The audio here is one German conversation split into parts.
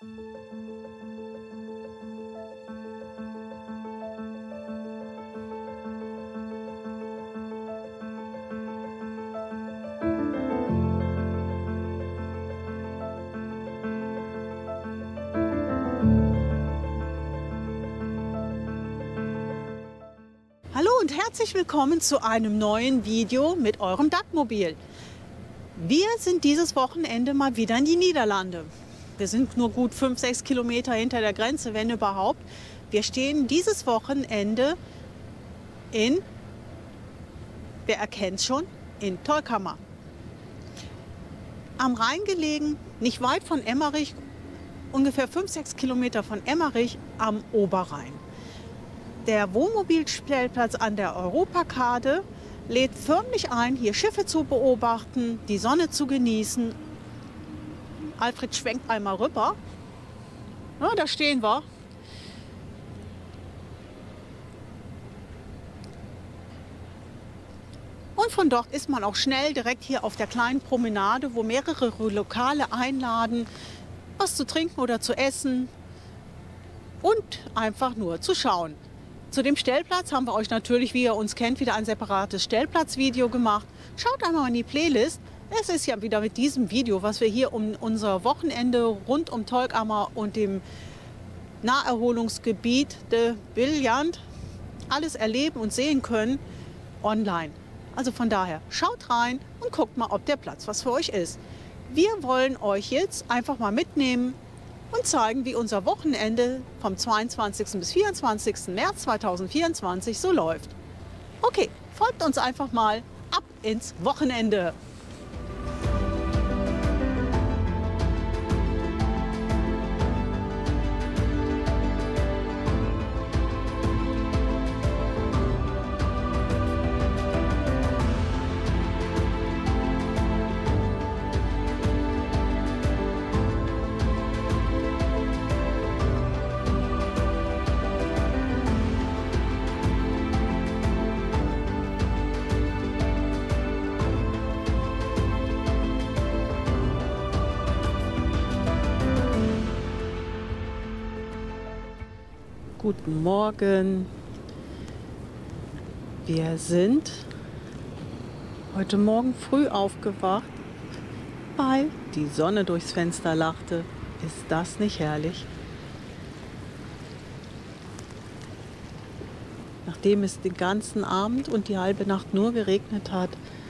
Hallo und herzlich willkommen zu einem neuen Video mit eurem DAT-Mobil. Wir sind dieses Wochenende mal wieder in die Niederlande. Wir sind nur gut 5-6 Kilometer hinter der Grenze, wenn überhaupt. Wir stehen dieses Wochenende in, wer erkennt es schon, in Tolkammar. Am Rhein gelegen, nicht weit von Emmerich, ungefähr 5-6 Kilometer von Emmerich am Oberrhein. Der Wohnmobilstellplatz an der Europakade lädt förmlich ein, hier Schiffe zu beobachten, die Sonne zu genießen. Alfred schwenkt einmal rüber. Ja, da stehen wir. Und von dort ist man auch schnell direkt hier auf der kleinen Promenade, wo mehrere Lokale einladen, was zu trinken oder zu essen und einfach nur zu schauen. Zu dem Stellplatz haben wir euch natürlich, wie ihr uns kennt, wieder ein separates Stellplatzvideo gemacht. Schaut einmal in die Playlist. Es ist ja wieder mit diesem Video, was wir hier um unser Wochenende rund um Tolkammar und dem Naherholungsgebiet de Biljand alles erleben und sehen können, online. Also von daher, schaut rein und guckt mal, ob der Platz was für euch ist. Wir wollen euch jetzt einfach mal mitnehmen und zeigen, wie unser Wochenende vom 22. bis 24. März 2024 so läuft. Okay, folgt uns einfach mal ab ins Wochenende. Guten Morgen. Wir sind heute Morgen früh aufgewacht, weil die Sonne durchs Fenster lachte. Ist das nicht herrlich? Nachdem es den ganzen Abend und die halbe Nacht nur geregnet hat,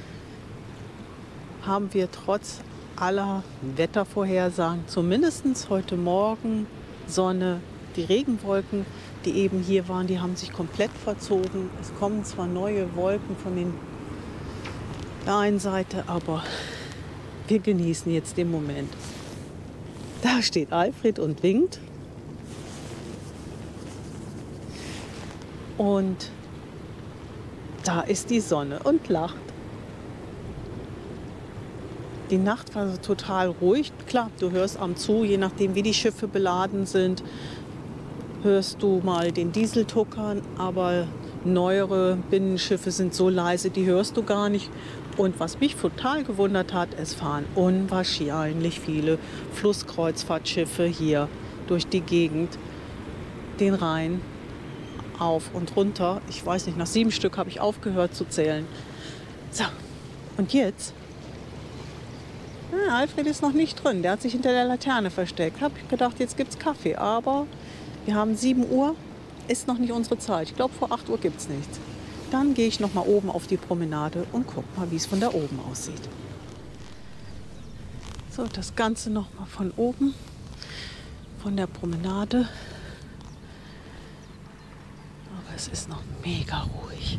haben wir trotz aller Wettervorhersagen zumindest heute Morgen Sonne. Die Regenwolken, die eben hier waren, die haben sich komplett verzogen. Es kommen zwar neue Wolken von der einen Seite, aber wir genießen jetzt den Moment. Da steht Alfred und winkt. Und da ist die Sonne und lacht. Die Nacht war total ruhig. Klar, du hörst am zu, je nachdem wie die Schiffe beladen sind, hörst du mal den Diesel tuckern, aber neuere Binnenschiffe sind so leise, die hörst du gar nicht. Und was mich total gewundert hat, es fahren unwahrscheinlich viele Flusskreuzfahrtschiffe hier durch die Gegend, den Rhein auf und runter. Ich weiß nicht, nach 7 Stück habe ich aufgehört zu zählen. So, und jetzt? Alfred ist noch nicht drin, der hat sich hinter der Laterne versteckt. Habe ich gedacht, jetzt gibt es Kaffee, aber wir haben 7 Uhr, ist noch nicht unsere Zeit. Ich glaube, vor 8 Uhr gibt es nichts. Dann gehe ich noch mal oben auf die Promenade und gucke mal, wie es von da oben aussieht. So, das Ganze noch mal von oben, von der Promenade. Aber es ist noch mega ruhig.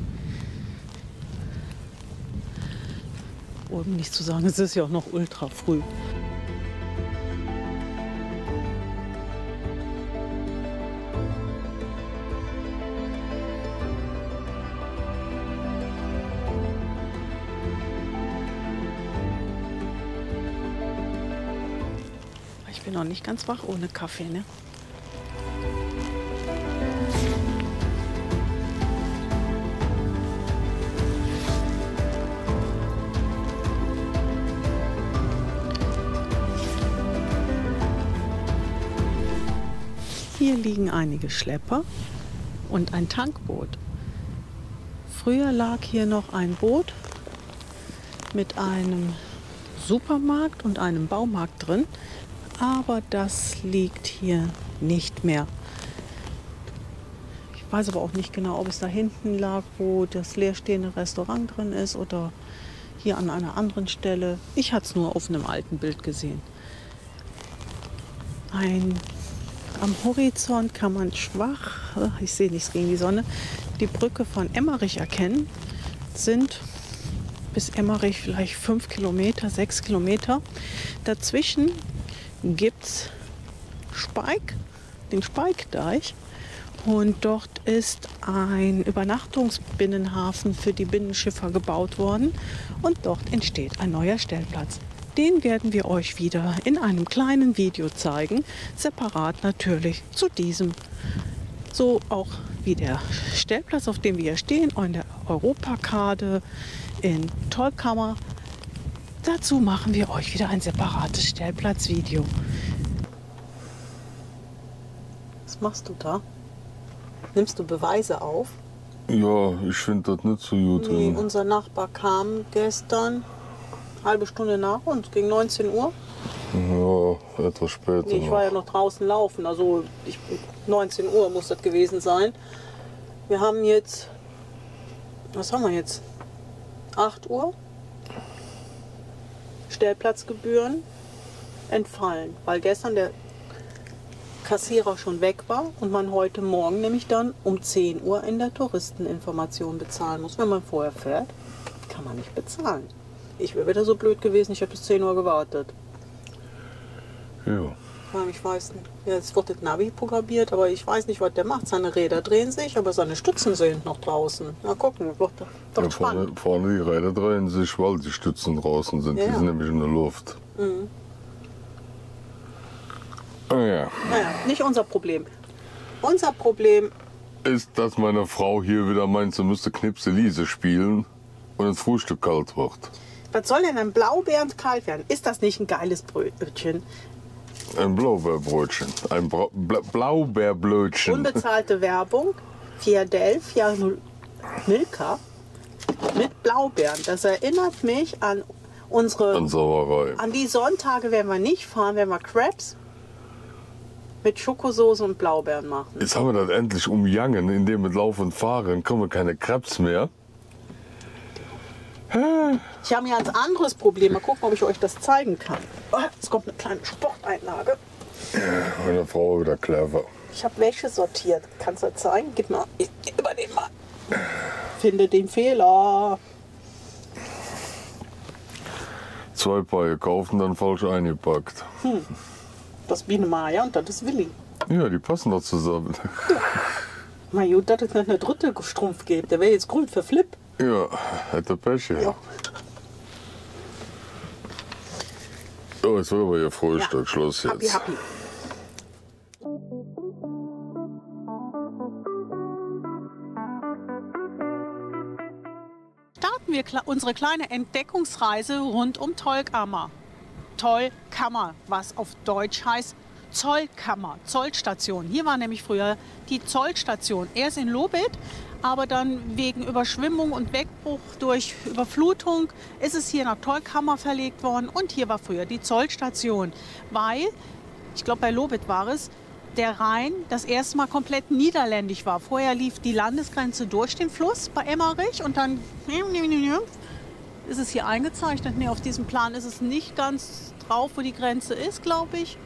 Um nicht zu sagen, es ist ja auch noch ultra früh. Ich bin noch nicht ganz wach ohne Kaffee, ne? Hier liegen einige Schlepper und ein Tankboot. Früher lag hier noch ein Boot mit einem Supermarkt und einem Baumarkt drin, aber das liegt hier nicht mehr. Ich weiß aber auch nicht genau, ob es da hinten lag, wo das leerstehende Restaurant drin ist oder hier an einer anderen Stelle. Ich hatte es nur auf einem alten Bild gesehen. Am Horizont kann man schwach, ich sehe nichts gegen die Sonne, die Brücke von Emmerich erkennen. Sind bis Emmerich vielleicht 5 Kilometer, 6 Kilometer. Dazwischen gibt es den Speikdeich. Und dort ist ein Übernachtungsbinnenhafen für die Binnenschiffer gebaut worden. Und dort entsteht ein neuer Stellplatz. Den werden wir euch wieder in einem kleinen Video zeigen. Separat natürlich zu diesem. So auch wie der Stellplatz, auf dem wir hier stehen, in der Europakade in Tolkammer. Dazu machen wir euch wieder ein separates Stellplatzvideo. Was machst du da? Nimmst du Beweise auf? Ja, ich finde das nicht so gut. Nee, unser Nachbar kam gestern, halbe Stunde nach uns, gegen 19 Uhr. Ja, etwas später. Nee, ich war ja noch draußen laufen, also 19 Uhr muss das gewesen sein. Wir haben jetzt, was haben wir jetzt? 8 Uhr. Stellplatzgebühren entfallen, weil gestern der Kassierer schon weg war und man heute Morgen nämlich dann um 10 Uhr in der Touristeninformation bezahlen muss. Wenn man vorher fährt, kann man nicht bezahlen. Ich wäre wieder so blöd gewesen, ich habe bis 10 Uhr gewartet. Ja. Ich weiß nicht, jetzt wird das Navi programmiert, aber ich weiß nicht, was der macht. Seine Räder drehen sich, aber seine Stützen sind noch draußen. Na gucken, wird Ja, spannend. vorne die Räder drehen sich, weil die Stützen draußen sind. Ja, Die ja. sind nämlich in der Luft. Mhm. Ah, ja. Naja, nicht unser Problem. Unser Problem Ist, dass meine Frau hier wieder meint, sie müsste Knipse-Liese spielen und das Frühstück kalt wird. Was soll denn ein Blaubeeren kalt werden? Ist das nicht ein geiles Brötchen? Ein Blaubeerbrötchen. Ein Blaubeerblötchen. Unbezahlte Werbung. Philadelphia Milka mit Blaubeeren. Das erinnert mich an An Sauerei. An die Sonntage werden wir nicht fahren, wenn wir Crepes mit Schokosoße und Blaubeeren machen. Jetzt haben wir das endlich umgangen, indem mit Lauf und Fahren kommen wir keine Krebs mehr. Ich habe ein ganz anderes Problem. Mal gucken, ob ich euch das zeigen kann. Oh, jetzt kommt eine kleine Sporteinlage. Meine Frau war wieder clever. Ich habe Wäsche sortiert. Kannst du das zeigen? Gib mal. Ich übernehme mal. Finde den Fehler. 2 Paar gekauft und dann falsch eingepackt. Das ist Biene Maya und das ist Willi. Ja, die passen doch zusammen. Mein Gott, dass es noch eine dritte Strumpf gibt. Der wäre jetzt grün für Flip. Ja, hätte Pech. Ja. Oh, jetzt wird aber hier Frühstück. Ja. Schluss Happy, jetzt. happy. Starten wir unsere kleine Entdeckungsreise rund um Tolkammer. Tolkammer, was auf Deutsch heißt Zollkammer, Zollstation. Hier war nämlich früher die Zollstation. Erst in Lobith, aber dann wegen Überschwemmung und Wegbruch durch Überflutung ist es hier nach Tolkammer verlegt worden. Und hier war früher die Zollstation, weil, ich glaube bei Lobith war es, der Rhein das erste Mal komplett niederländisch war. Vorher lief die Landesgrenze durch den Fluss bei Emmerich und dann ist es hier eingezeichnet. Nee, auf diesem Plan ist es nicht ganz drauf, wo die Grenze ist, glaube ich.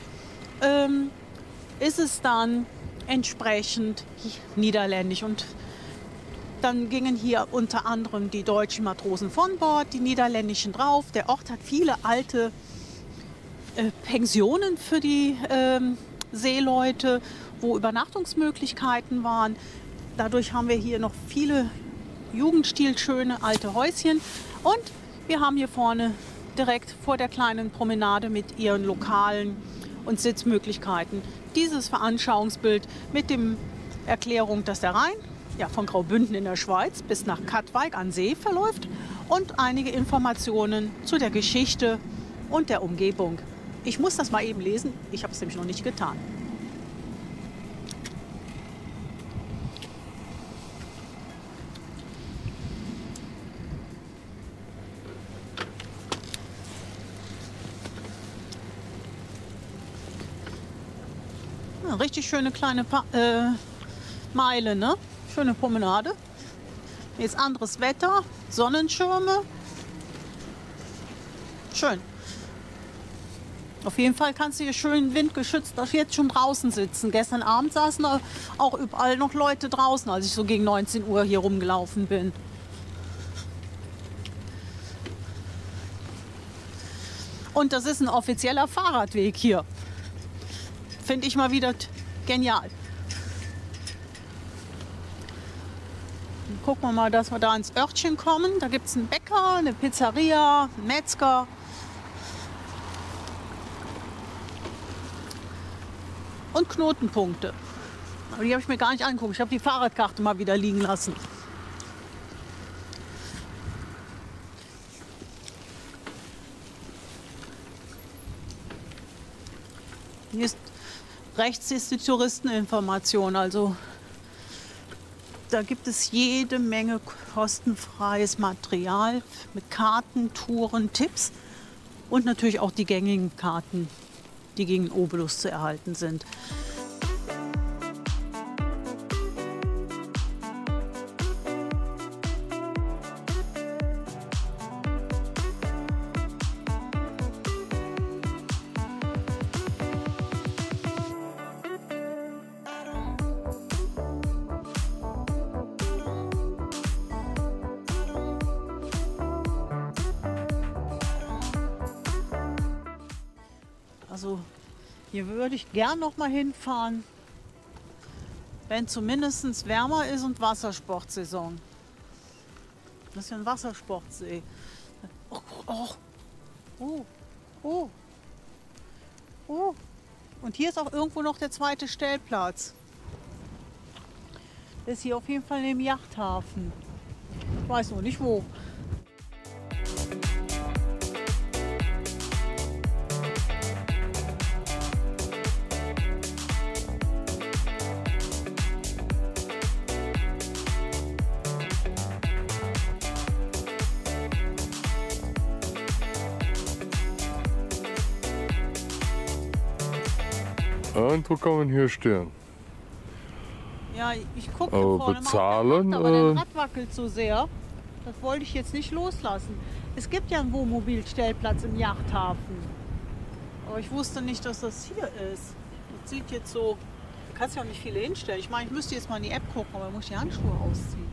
Ist es dann entsprechend niederländisch. Und dann gingen hier unter anderem die deutschen Matrosen von Bord, die niederländischen drauf. Der Ort hat viele alte Pensionen für die Seeleute, wo Übernachtungsmöglichkeiten waren. Dadurch haben wir hier noch viele jugendstilschöne alte Häuschen. Und wir haben hier vorne direkt vor der kleinen Promenade mit ihren Lokalen und Sitzmöglichkeiten dieses Veranschauungsbild mit der Erklärung, dass der Rhein von Graubünden in der Schweiz bis nach Katwijk an See verläuft und einige Informationen zu der Geschichte und der Umgebung. Ich muss das mal eben lesen, ich habe es nämlich noch nicht getan. Eine richtig schöne kleine Meile, ne? Schöne Promenade. Jetzt anderes Wetter, Sonnenschirme. Schön. Auf jeden Fall kannst du hier schön windgeschützt jetzt schon draußen sitzen. Gestern Abend saßen auch überall noch Leute draußen, als ich so gegen 19 Uhr hier rumgelaufen bin. Und das ist ein offizieller Fahrradweg hier. Finde ich mal wieder genial. Dann gucken wir mal, dass wir da ins Örtchen kommen. Da gibt es einen Bäcker, eine Pizzeria, einen Metzger. Und Knotenpunkte. Aber die habe ich mir gar nicht angeguckt. Ich habe die Fahrradkarte mal wieder liegen lassen. Hier ist rechts ist die Touristeninformation. Also da gibt es jede Menge kostenfreies Material mit Karten, Touren, Tipps und natürlich auch die gängigen Karten, die gegen Obolus zu erhalten sind. Also hier würde ich gern noch mal hinfahren, wenn zumindest wärmer ist und Wassersportsaison. Das ist ja ein Wassersportsee. Oh, oh, oh, oh, oh. Und hier ist auch irgendwo noch der zweite Stellplatz. Das ist hier auf jeden Fall im Yachthafen. Ich weiß noch nicht wo. Irgendwo kann man hier stehen. Ja, ich gucke Aber vorne bezahlen, mal auf der Karte, aber der Rad wackelt so sehr. Das wollte ich jetzt nicht loslassen. Es gibt ja einen Wohnmobilstellplatz im Yachthafen. Aber ich wusste nicht, dass das hier ist. Das sieht jetzt so... Du kannst ja auch nicht viele hinstellen. Ich meine, ich müsste jetzt mal in die App gucken, aber ich muss die Handschuhe ausziehen.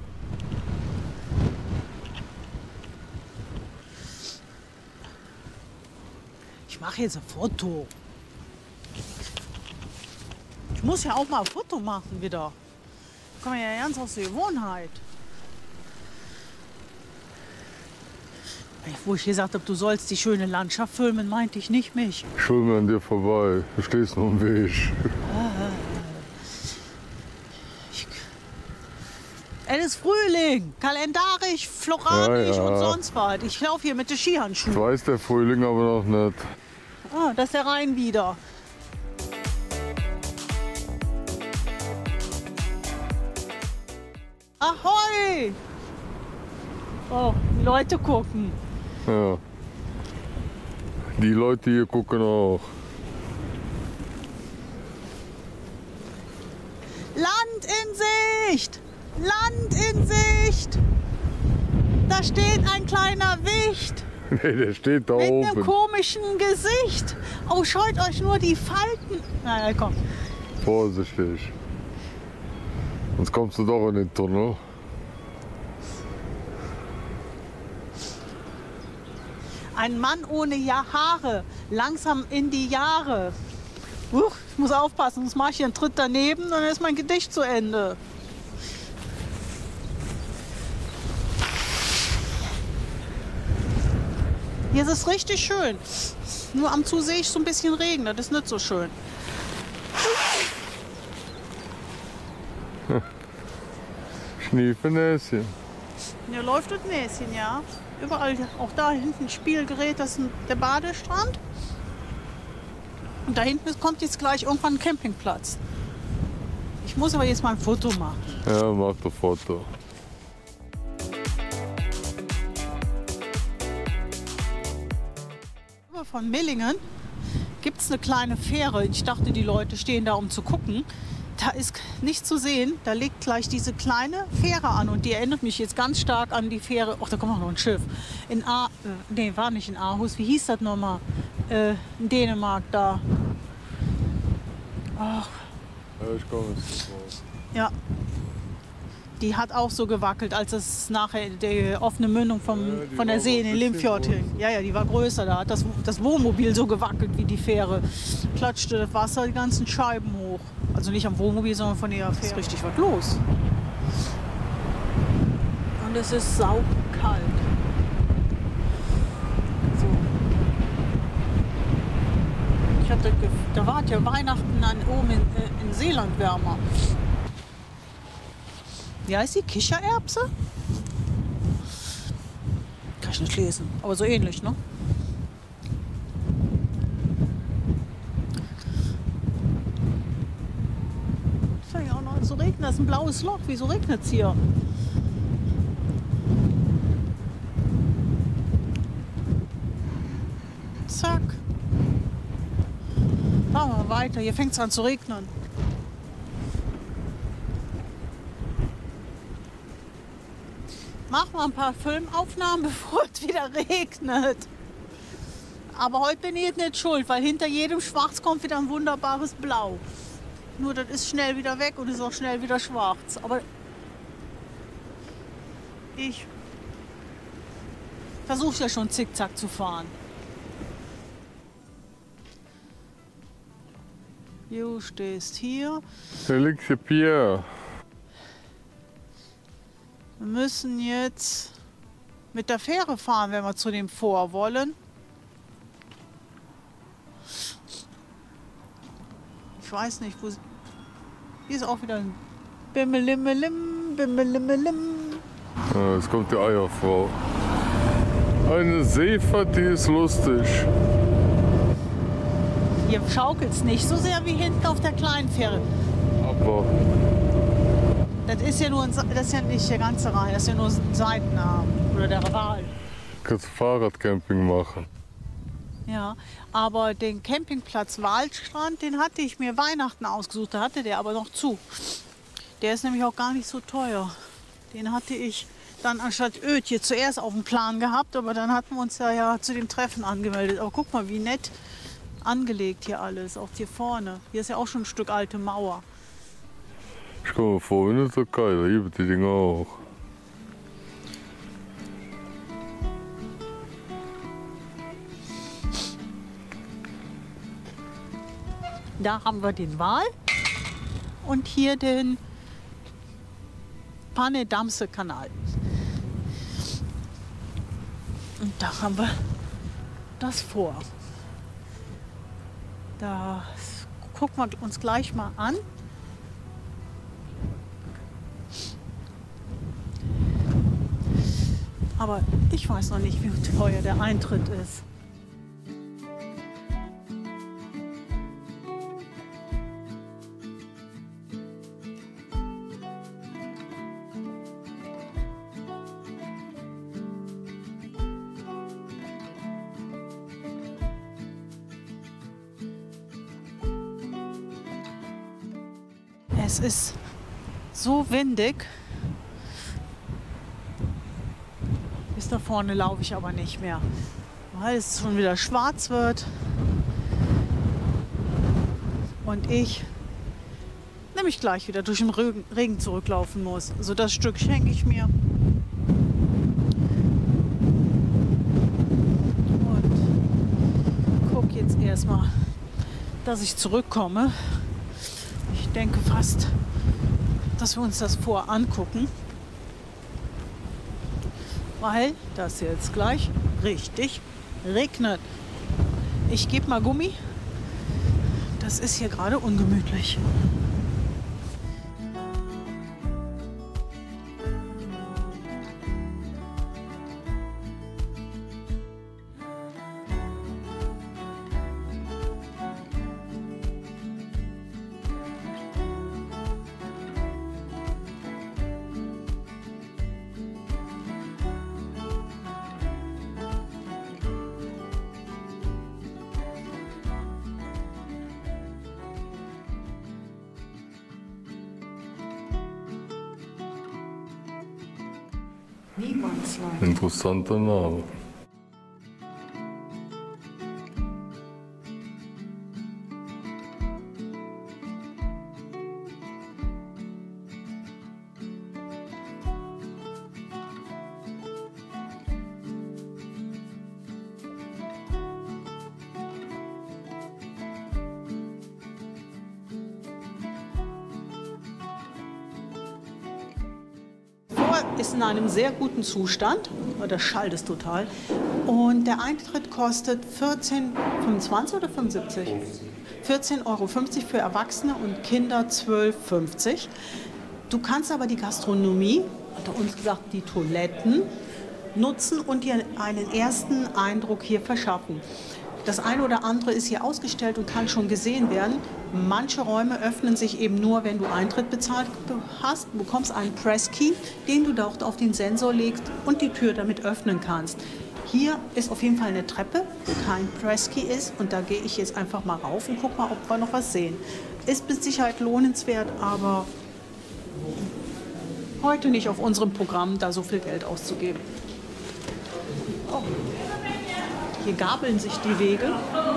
Ich mache jetzt ein Foto. Ich muss ja auch mal ein Foto machen wieder. Ich komme ja ganz aus der Gewohnheit. Wo ich gesagt habe, du sollst die schöne Landschaft filmen, meinte ich nicht mich. Ich schwimme an dir vorbei. Du stehst nur im Weg. Es ist Frühling, kalendarisch, floralisch Ja, ja. und sonst was. Ich laufe hier mit den Ich Skihandschuhen. weiß der Frühling aber noch nicht. Ah, das ist der Rhein wieder. Ahoi! Oh, die Leute gucken. Ja. Die Leute hier gucken auch. Land in Sicht! Land in Sicht! Da steht ein kleiner Wicht Nee, der steht da mit einem oben. komischen Gesicht. Oh, schaut euch nur die Falten. Na, komm. Vorsichtig. Sonst kommst du doch in den Tunnel. Ein Mann ohne Haare, langsam in die Jahre. Ich muss aufpassen, sonst mache ich hier einen Tritt daneben, dann ist mein Gedicht zu Ende. Hier ist es richtig schön. Nur am zu sehe ich so ein bisschen Regen, das ist nicht so schön. Schneefenäschen. Hier läuft das Näschen, ja. Überall, auch da hinten Spielgerät, das ist der Badestrand. Und da hinten kommt jetzt gleich irgendwann ein Campingplatz. Ich muss aber jetzt mal ein Foto machen. Ja, mach doch Foto. Von Millingen gibt es eine kleine Fähre. Ich dachte, die Leute stehen da, um zu gucken. Da ist nichts zu sehen. Da liegt gleich diese kleine Fähre an. Und die erinnert mich jetzt ganz stark an die Fähre. Ach, da kommt auch noch ein Schiff. Nee, war nicht in Aarhus. Wie hieß das nochmal? In Dänemark da. Ach. Ja, ich komme jetzt drauf. Ja. Die hat auch so gewackelt, als es nachher die offene Mündung von der See in den Limfjord hing. Ja, ja, die war größer. Da hat das Wohnmobil so gewackelt wie die Fähre. Klatschte das Wasser die ganzen Scheiben hoch. Also nicht am Wohnmobil, sondern von der Fähre. Ist richtig was los. Und es ist saukalt. So. Da war ja Weihnachten oben in Seeland wärmer. Wie heißt die? Kichererbse? Kann ich nicht lesen, aber so ähnlich, ne? Es fängt ja auch noch an zu regnen. Das ist ein blaues Loch. Wieso regnet es hier? Zack. Machen wir weiter. Hier fängt es an zu regnen. Machen wir ein paar Filmaufnahmen, bevor es wieder regnet. Aber heute bin ich nicht schuld, weil hinter jedem Schwarz kommt wieder ein wunderbares Blau. Nur das ist schnell wieder weg und ist auch schnell wieder schwarz. Aber ich versuche ja schon zickzack zu fahren. Du stehst hier. Félix et Pierre. Wir müssen jetzt mit der Fähre fahren, wenn wir zu dem Fort wollen. Ich weiß nicht, wo sie... Hier ist auch wieder ein Bimmelimmelim, Bimmelimmelim. Ja, jetzt kommt die Eierfrau. Eine Seefahrt, die ist lustig. Hier schaukelt es nicht so sehr wie hinten auf der kleinen Fähre. Aber Das ist ja nur das ist ja nicht der ganze Rhein, das ist ja nur ein Seitenarm oder der Waal. kannst du Fahrradcamping machen. Ja, aber den Campingplatz Waldstrand, den hatte ich mir Weihnachten ausgesucht, da hatte der aber noch zu. Der ist nämlich auch gar nicht so teuer. Den hatte ich dann anstatt Ötje zuerst auf dem Plan gehabt, aber dann hatten wir uns ja zu dem Treffen angemeldet. Aber guck mal, wie nett angelegt hier alles, auch hier vorne. Hier ist ja auch schon ein Stück alte Mauer. Ich komme mir vor in der Türkei, da gibt die Dinger auch. Da haben wir den Wal und hier den Pane-Damse-Kanal. Und da haben wir das Fort. Das gucken wir uns gleich mal an. Aber ich weiß noch nicht, wie teuer der Eintritt ist. Es ist so windig. Bis da vorne laufe ich aber nicht mehr, weil es schon wieder schwarz wird. Und ich nämlich gleich wieder durch den Regen zurücklaufen muss. Also das Stück schenke ich mir. Und gucke jetzt erstmal, dass ich zurückkomme. Ich denke fast, dass wir uns das Fort angucken, weil das jetzt gleich richtig regnet. Ich gebe mal Gummi. Das ist hier gerade ungemütlich. Niemandsland. Interessanter Name. Ist in einem sehr guten Zustand, der Schall ist total. Und der Eintritt kostet 14,25 oder 75? 14,50 € für Erwachsene und Kinder 12,50 €. Du kannst aber die Gastronomie, unter uns gesagt die Toiletten, nutzen und dir einen ersten Eindruck hier verschaffen. Das eine oder andere ist hier ausgestellt und kann schon gesehen werden. Manche Räume öffnen sich eben nur, wenn du Eintritt bezahlt hast. Du bekommst einen Presskey, den du dort auf den Sensor legst und die Tür damit öffnen kannst. Hier ist auf jeden Fall eine Treppe, wo kein Presskey ist. Und da gehe ich jetzt einfach mal rauf und guck mal, ob wir noch was sehen. Ist mit Sicherheit lohnenswert, aber heute nicht auf unserem Programm, da so viel Geld auszugeben. Oh. Hier gabeln sich die Wege.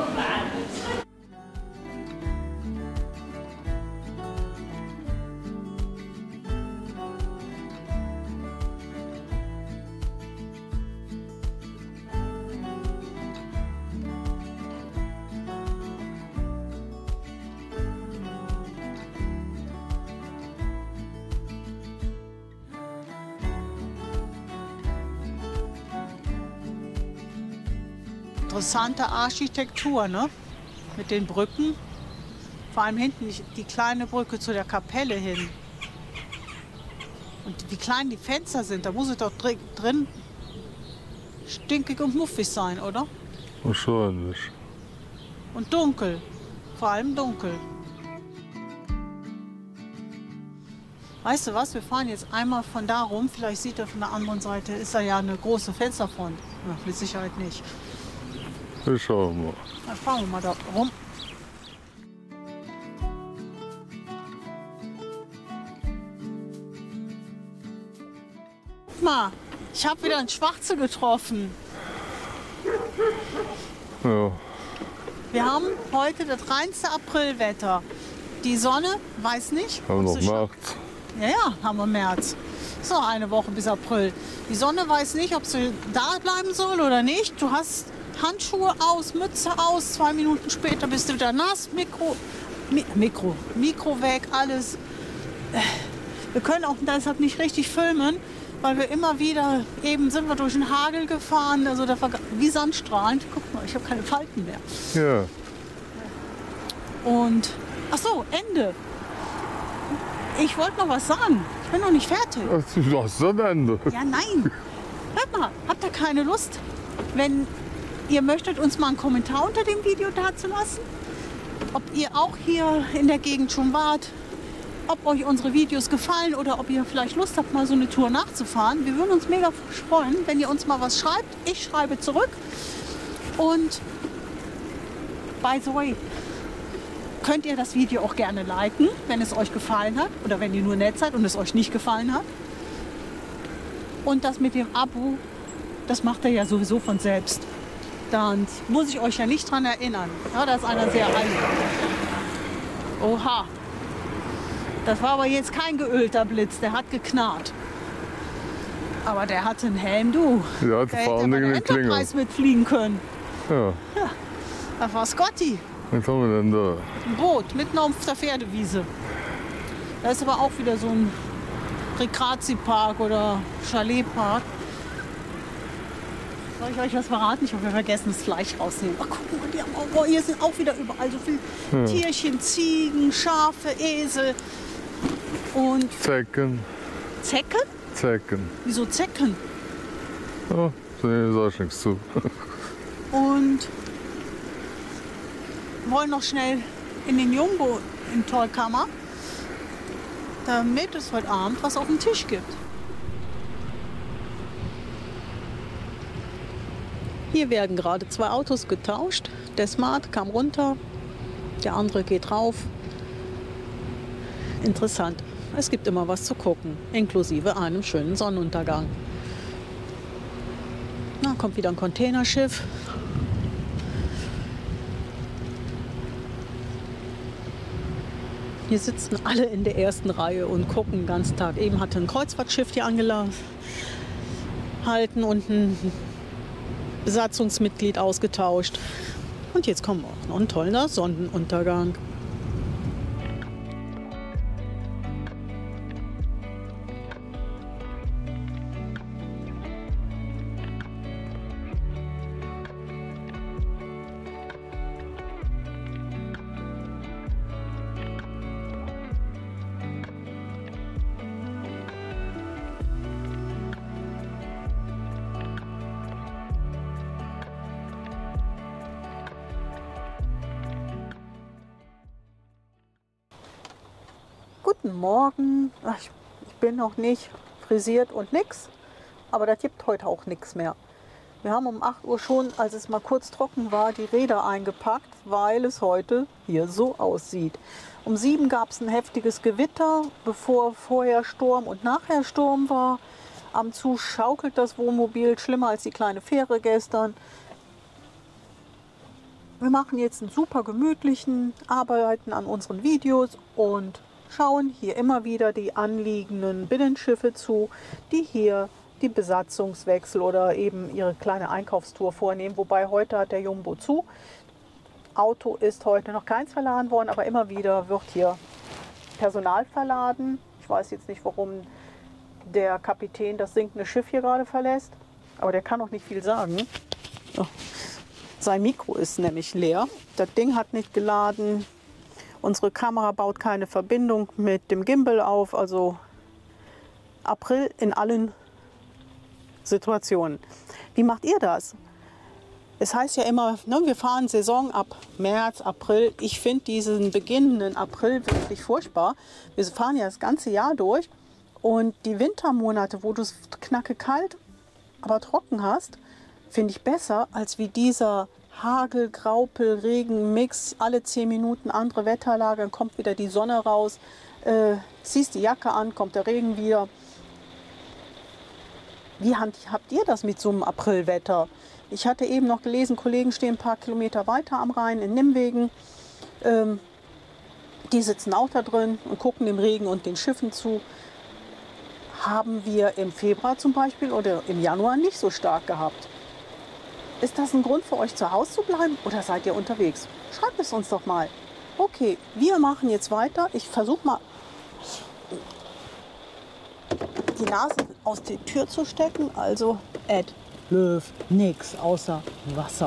Interessante Architektur, ne? Mit den Brücken. Vor allem hinten die kleine Brücke zu der Kapelle hin. Und wie klein die Fenster sind, da muss es doch drin stinkig und muffig sein, oder? Wahrscheinlich. Und dunkel. Vor allem dunkel. Weißt du was, wir fahren jetzt einmal von da rum. Vielleicht sieht er von der anderen Seite, ist da ja eine große Fensterfront. Ja, mit Sicherheit nicht. Wir schauen mal. Dann fahren wir mal da rum. Guck mal, ich habe wieder einen Schwarze getroffen. Ja. Wir haben heute das reinste Aprilwetter. Die Sonne, weiß nicht. Haben noch ob sie März. Ja, haben wir März. So, eine Woche bis April. Die Sonne weiß nicht, ob sie da bleiben soll oder nicht. Du hast Handschuhe aus, Mütze aus, 2 Minuten später bist du wieder nass, Mikro weg, alles. Wir können auch deshalb nicht richtig filmen, weil wir immer wieder, eben sind wir durch den Hagel gefahren, also wie sandstrahlend. Guck mal, ich habe keine Falten mehr. Ja. Und, ach so, Ende. Ich wollte noch was sagen. Ich bin noch nicht fertig. Du hast ein Ende. Ja, nein. Hört mal, habt ihr keine Lust, wenn ihr möchtet, uns mal einen Kommentar unter dem Video dazulassen? Ob ihr auch hier in der Gegend schon wart, ob euch unsere Videos gefallen oder ob ihr vielleicht Lust habt, mal so eine Tour nachzufahren. Wir würden uns mega freuen, wenn ihr uns mal was schreibt. Ich schreibe zurück. Und by the way, könnt ihr das Video auch gerne liken, wenn es euch gefallen hat oder wenn ihr nur nett seid und es euch nicht gefallen hat. Und das mit dem Abo, das macht ihr ja sowieso von selbst. Dann muss ich euch ja nicht dran erinnern. Ja, da ist einer sehr eilig. Oha. Das war aber jetzt kein geölter Blitz, der hat geknarrt. Aber der hatte einen Helm, du. Der hat vor allem eine Klinge. Enterprise mitfliegen können. Ja. Ja, das war Scotty. Was haben wir denn da? Ein Boot, mitten auf der Pferdewiese. Da ist aber auch wieder so ein Rekreationspark oder Chaletpark. Soll ich euch was verraten? Ich habe vergessen, das Fleisch rausnehmen. Ach, guck mal, die haben auch, oh, hier sind auch wieder überall so viele Tierchen, Ziegen, Schafe, Esel und Zecken. Zecken? Zecken. Wieso Zecken? Ja, da sag ich nichts zu. Und wollen noch schnell in den Jumbo in Tolkammer, damit es heute Abend was auf dem Tisch gibt. Hier werden gerade 2 Autos getauscht. Der Smart kam runter, der andere geht rauf. Interessant. Es gibt immer was zu gucken, inklusive einem schönen Sonnenuntergang. Na, kommt wieder ein Containerschiff. Hier sitzen alle in der ersten Reihe und gucken den ganzen Tag. Eben hatte ein Kreuzfahrtschiff hier angehalten und ein Besatzungsmitglied ausgetauscht. Und jetzt kommen wir auch noch ein toller Sonnenuntergang. Guten Morgen. Ach, ich bin noch nicht frisiert und nix, aber das gibt heute auch nichts mehr. Wir haben um 8 Uhr schon, als es mal kurz trocken war, die Räder eingepackt, weil es heute hier so aussieht. Um 7 gab es ein heftiges Gewitter, bevor vorher Sturm und nachher Sturm war. Am Zug schaukelt das Wohnmobil, schlimmer als die kleine Fähre gestern. Wir machen jetzt einen super gemütlichen Arbeiten an unseren Videos und schauen hier immer wieder die anliegenden Binnenschiffe zu, die hier die Besatzungswechsel oder eben ihre kleine Einkaufstour vornehmen. Wobei heute hat der Jumbo zu. Auto ist heute noch keins verladen worden, aber immer wieder wird hier Personal verladen. Ich weiß jetzt nicht, warum der Kapitän das sinkende Schiff hier gerade verlässt, aber der kann auch nicht viel sagen. Oh. Sein Mikro ist nämlich leer. Das Ding hat nicht geladen. Unsere Kamera baut keine Verbindung mit dem Gimbal auf. Also April in allen Situationen. Wie macht ihr das? Es heißt ja immer, ne, wir fahren Saison ab März, April. Ich finde diesen beginnenden April wirklich furchtbar. Wir fahren ja das ganze Jahr durch. Und die Wintermonate, wo du es knacke kalt, aber trocken hast, finde ich besser als wie dieser Hagel, Graupel, Regen, Mix, alle 10 Minuten andere Wetterlage, dann kommt wieder die Sonne raus, ziehst die Jacke an, kommt der Regen wieder. Wie habt ihr das mit so einem Aprilwetter? Ich hatte eben noch gelesen, Kollegen stehen ein paar Kilometer weiter am Rhein in Nimwegen. Die sitzen auch da drin und gucken dem Regen und den Schiffen zu. Haben wir im Februar zum Beispiel oder im Januar nicht so stark gehabt. Ist das ein Grund für euch, zu Hause zu bleiben oder seid ihr unterwegs? Schreibt es uns doch mal. Okay, wir machen jetzt weiter. Ich versuche mal, die Nase aus der Tür zu stecken. Also, Ed, Löw, nix außer Wasser.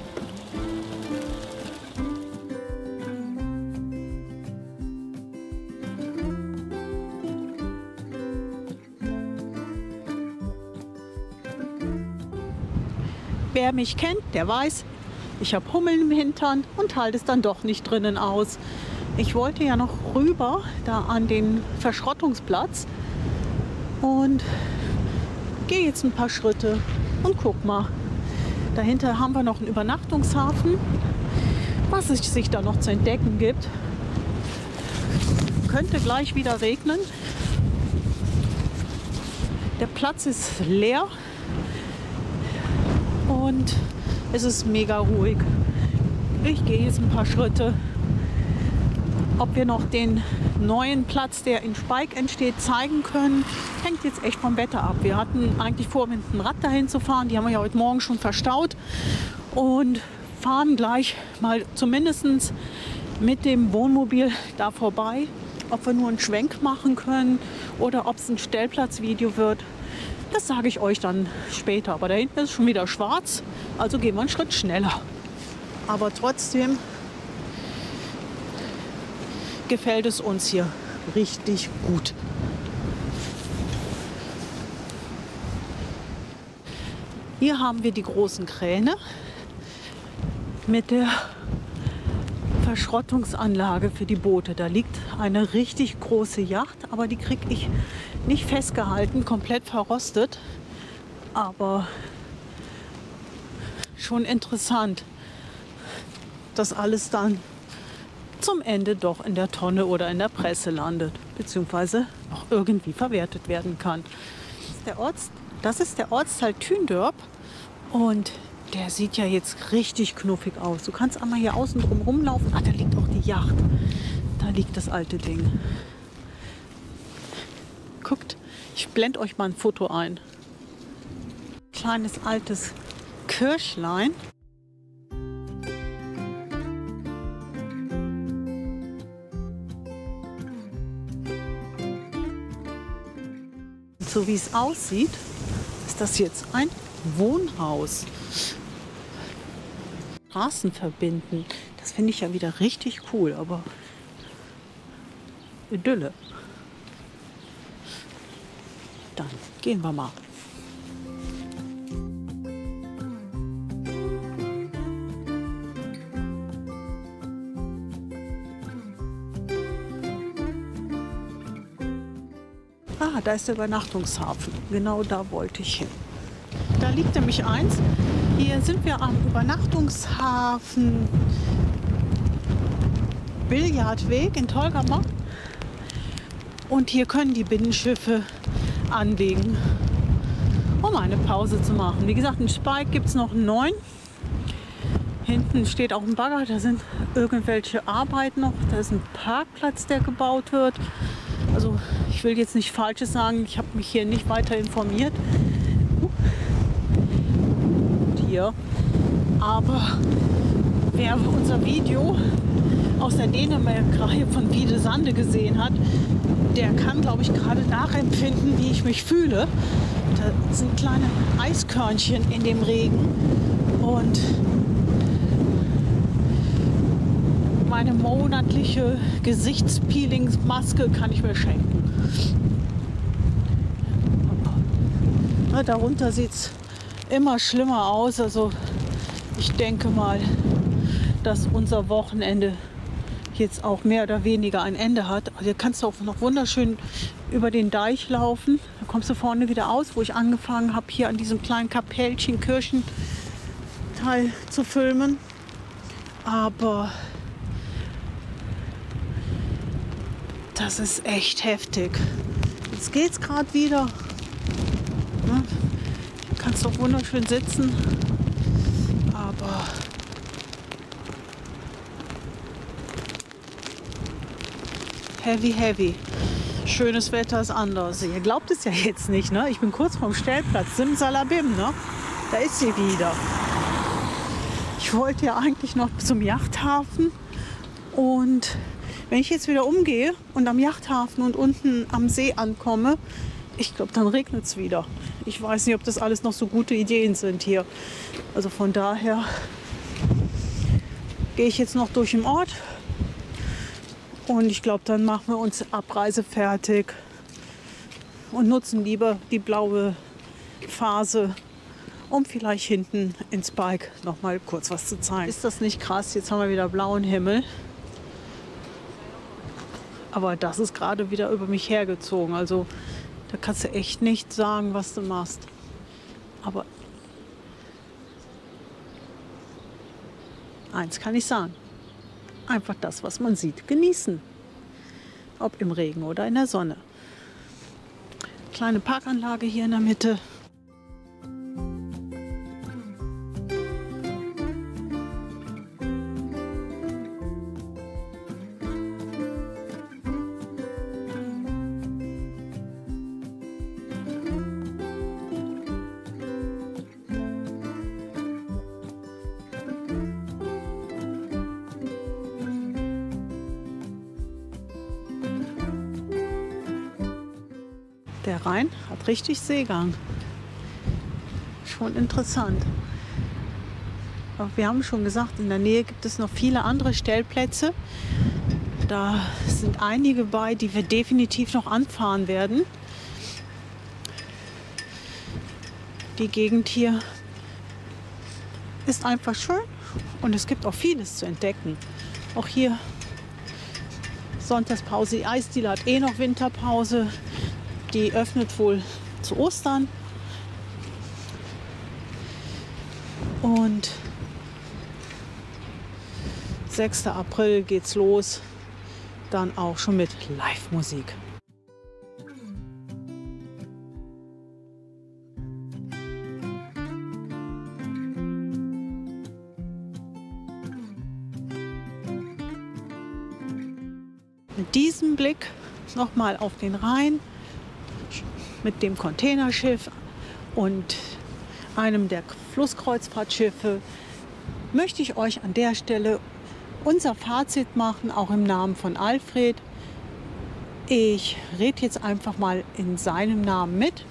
Wer mich kennt, der weiß, ich habe Hummeln im Hintern und halte es dann doch nicht drinnen aus. Ich wollte ja noch rüber, da an den Verschrottungsplatz und gehe jetzt ein paar Schritte und guck mal. Dahinter haben wir noch einen Übernachtungshafen, was es sich da noch zu entdecken gibt. Könnte gleich wieder regnen. Der Platz ist leer. Und es ist mega ruhig. Ich gehe jetzt ein paar Schritte. Ob wir noch den neuen Platz, der in Speik entsteht, zeigen können, hängt jetzt echt vom Wetter ab. Wir hatten eigentlich vor, mit dem Rad dahin zu fahren. Die haben wir ja heute Morgen schon verstaut. Und fahren gleich mal zumindest mit dem Wohnmobil da vorbei. Ob wir nur einen Schwenk machen können oder ob es ein Stellplatzvideo wird. Das sage ich euch dann später. Aber da hinten ist schon wieder schwarz, also gehen wir einen Schritt schneller. Aber trotzdem gefällt es uns hier richtig gut. Hier haben wir die großen Kräne mit der Verschrottungsanlage für die Boote. Da liegt eine richtig große Yacht, aber die kriege ich nicht festgehalten, komplett verrostet. Aber schon interessant, dass alles dann zum Ende doch in der Tonne oder in der Presse landet, beziehungsweise auch irgendwie verwertet werden kann. Das ist der Ortsteil Thündörp Und der sieht ja jetzt richtig knuffig aus. Du kannst einmal hier außen drum rumlaufen. Ah, da liegt auch die Yacht. Da liegt das alte Ding. Guckt, ich blende euch mal ein Foto ein. Kleines altes Kirchlein. So wie es aussieht, ist das jetzt ein Wohnhaus. Straßen verbinden. Das finde ich ja wieder richtig cool, aber Idylle. Dann gehen wir mal. Ah, da ist der Übernachtungshafen. Genau da wollte ich hin. Da liegt nämlich eins. Hier sind wir am Übernachtungshafen Billardweg in Tolgama. Und hier können die Binnenschiffe anlegen, um eine Pause zu machen. Wie gesagt, in Spijk gibt es noch einen neuen. Hinten steht auch ein Bagger, da sind irgendwelche Arbeiten noch. Da ist ein Parkplatz, der gebaut wird. Also ich will jetzt nicht Falsches sagen, ich habe mich hier nicht weiter informiert. Hier. Aber wer unser Video aus der Dänemark-Reihe von Wiede Sande gesehen hat, der kann, glaube ich, gerade nachempfinden, wie ich mich fühle. Da sind kleine Eiskörnchen in dem Regen und meine monatliche Gesichtspeelingsmaske kann ich mir schenken. Aber darunter sieht es immer schlimmer aus. Also ich denke mal, dass unser Wochenende jetzt auch mehr oder weniger ein Ende hat. Also hier kannst du auch noch wunderschön über den Deich laufen. Da kommst du vorne wieder aus, wo ich angefangen habe, hier an diesem kleinen Kapellchen, Kirchenteil zu filmen. Aber das ist echt heftig. Jetzt geht's gerade wieder. Ja, du kannst doch wunderschön sitzen. Aber heavy, heavy. Schönes Wetter ist anders. Ihr glaubt es ja jetzt nicht, ne? Ich bin kurz vorm Stellplatz. Simsalabim, ne? Da ist sie wieder. Ich wollte ja eigentlich noch zum Yachthafen. Und wenn ich jetzt wieder umgehe und am Yachthafen und unten am See ankomme, ich glaube, dann regnet es wieder. Ich weiß nicht, ob das alles noch so gute Ideen sind hier. Also von daher gehe ich jetzt noch durch den Ort. Und ich glaube, dann machen wir uns Abreise fertig und nutzen lieber die blaue Phase, um vielleicht hinten ins Bike noch mal kurz was zu zeigen. Ist das nicht krass? Jetzt haben wir wieder blauen Himmel. Aber das ist gerade wieder über mich hergezogen. Also da kannst du echt nicht sagen, was du machst. Aber eins kann ich sagen. Einfach das, was man sieht, genießen. Ob im Regen oder in der Sonne. Kleine Parkanlage hier in der Mitte. Der Rhein hat richtig Seegang. Schon interessant. Aber wir haben schon gesagt, in der Nähe gibt es noch viele andere Stellplätze. Da sind einige bei, die wir definitiv noch anfahren werden. Die Gegend hier ist einfach schön und es gibt auch vieles zu entdecken. Auch hier Sonntagspause. Die Eisdiele hat eh noch Winterpause. Die öffnet wohl zu Ostern. Und 6. April geht's los. Dann auch schon mit Live-Musik. Mit diesem Blick nochmal auf den Rhein mit dem Containerschiff und einem der Flusskreuzfahrtschiffe möchte ich euch an der Stelle unser Fazit machen, auch im Namen von Alfred. Ich rede jetzt einfach mal in seinem Namen mit.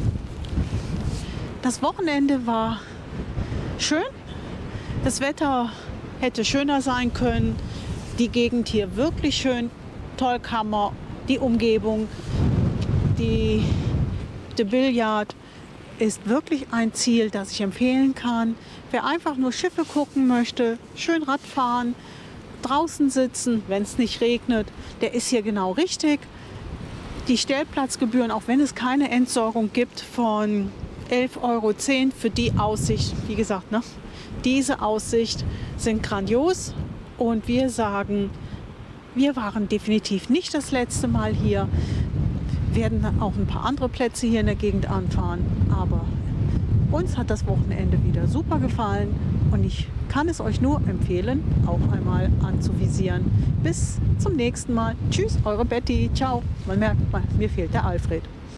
Das Wochenende war schön. Das Wetter hätte schöner sein können. Die Gegend hier wirklich schön. Tollkammer, die Umgebung, de Biljart ist wirklich ein Ziel, das ich empfehlen kann. Wer einfach nur Schiffe gucken möchte, schön Radfahren, draußen sitzen, wenn es nicht regnet, der ist hier genau richtig. Die Stellplatzgebühren, auch wenn es keine Entsorgung gibt, von 11,10 € für die Aussicht, wie gesagt, ne? Diese Aussicht sind grandios und wir sagen, wir waren definitiv nicht das letzte Mal hier, werden auch ein paar andere Plätze hier in der Gegend anfahren, aber uns hat das Wochenende wieder super gefallen und ich kann es euch nur empfehlen, auch einmal anzuvisieren. Bis zum nächsten Mal. Tschüss, eure Betty. Ciao. Man merkt, mir fehlt der Alfred.